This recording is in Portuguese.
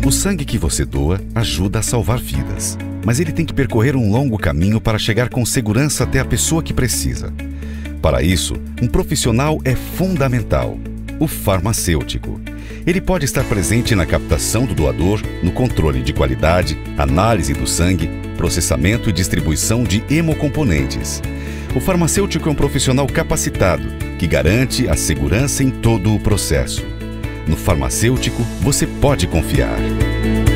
O sangue que você doa ajuda a salvar vidas, mas ele tem que percorrer um longo caminho para chegar com segurança até a pessoa que precisa. Para isso, um profissional é fundamental: o farmacêutico. Ele pode estar presente na captação do doador, no controle de qualidade, análise do sangue, processamento e distribuição de hemocomponentes. O farmacêutico é um profissional capacitado que garante a segurança em todo o processo. No farmacêutico, você pode confiar.